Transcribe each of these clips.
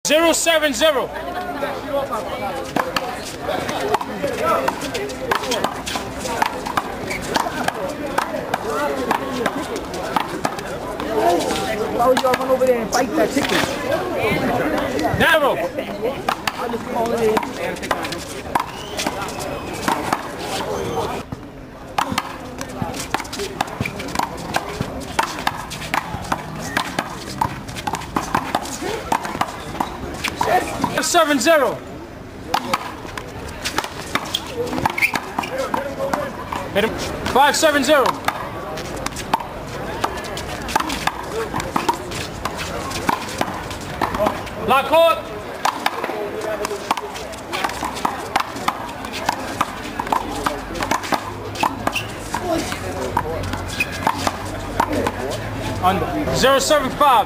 070. Why would y'all run over there and fight that chicken? Narrow. I'll just call it in. 70. Hit him. 570. Lock hold. Under. 075.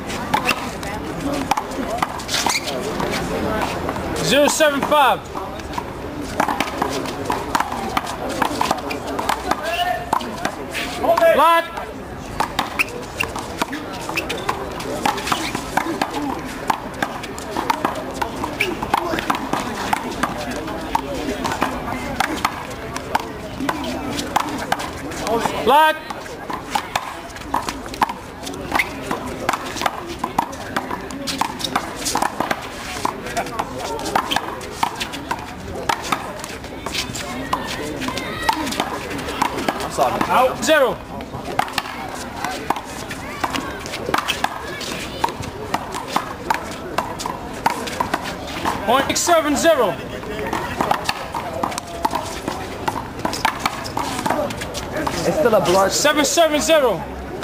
075. Lock. Lock. Out. 0. Point 70. It's still a blood. 770.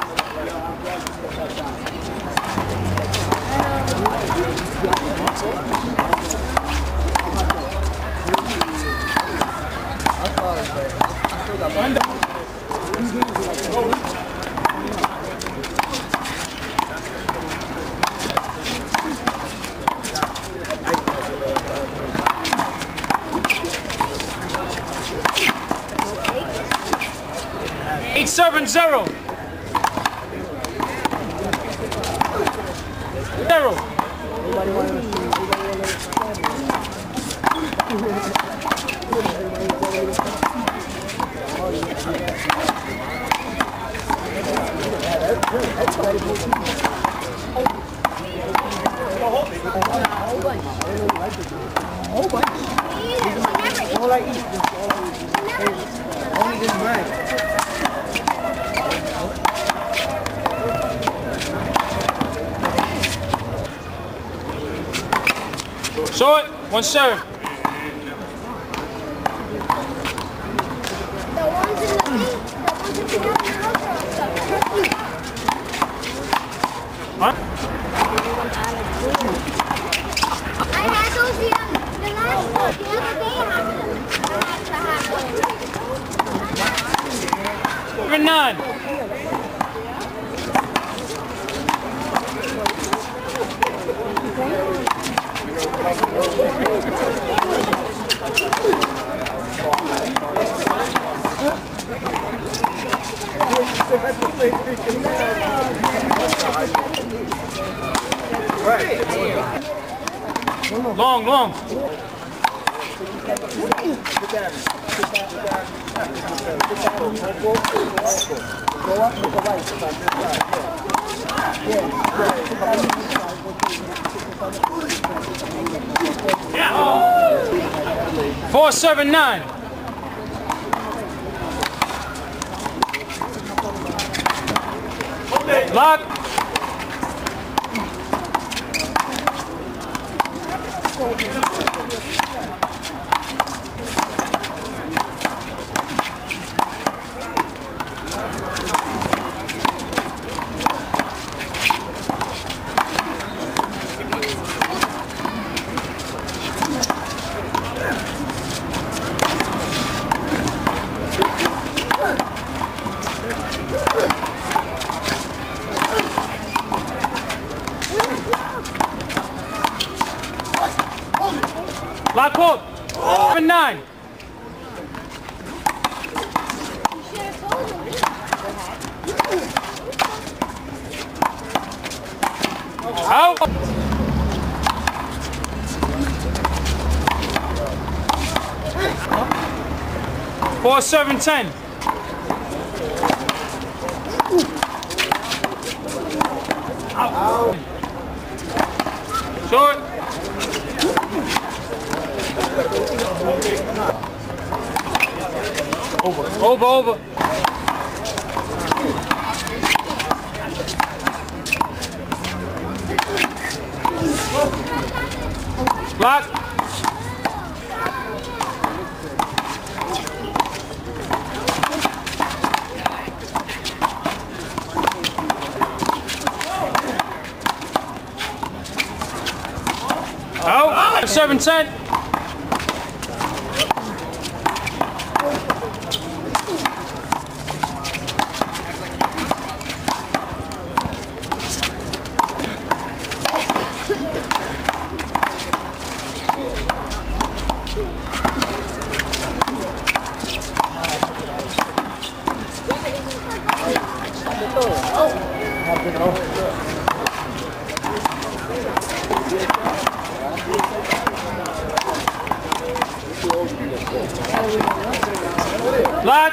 Eight 7 0. 0. All I eat. Only this bread. Show it. 1 serve. The ones in the meat, Huh? I had those the last the other day. I had 9. Long, long. Yeah. 479. Lock. Lock hold. 7-9. Out. 4-7-10. Short. Over. Block. Out. 7-10. Block.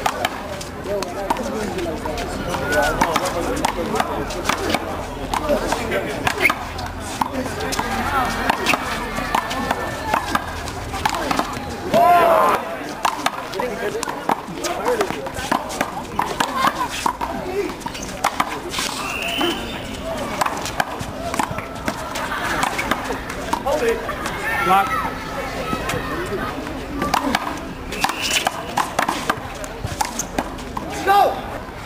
Block. Go!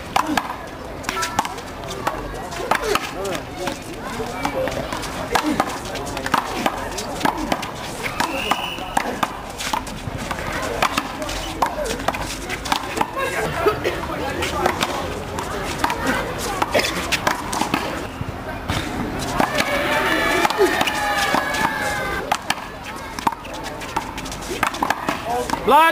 Block.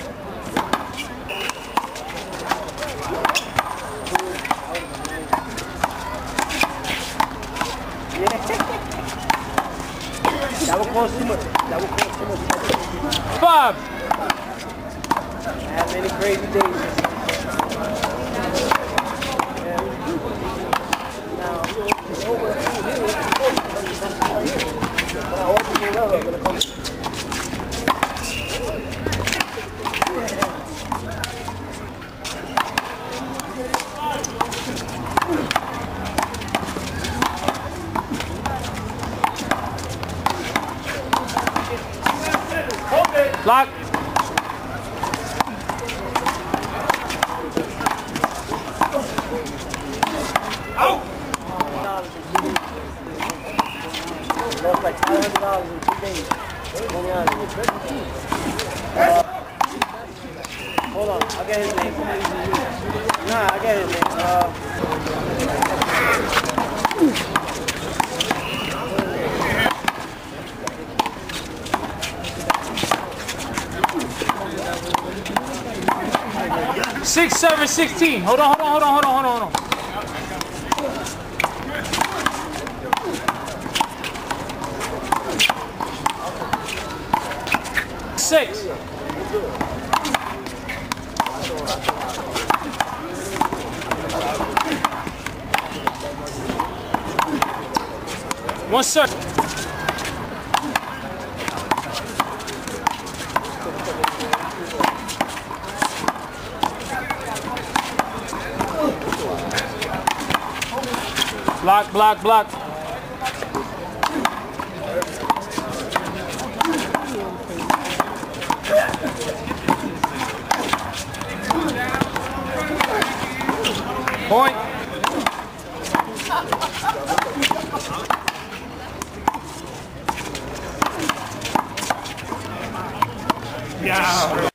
That will cost too much. 5. I have many crazy days. Block. Out. Lost like $500 in 2 days. Hold on, I'll get his name. Nah, I get his name. 6-7-16. Hold on. 6. One serve. Block. Point. Yeah.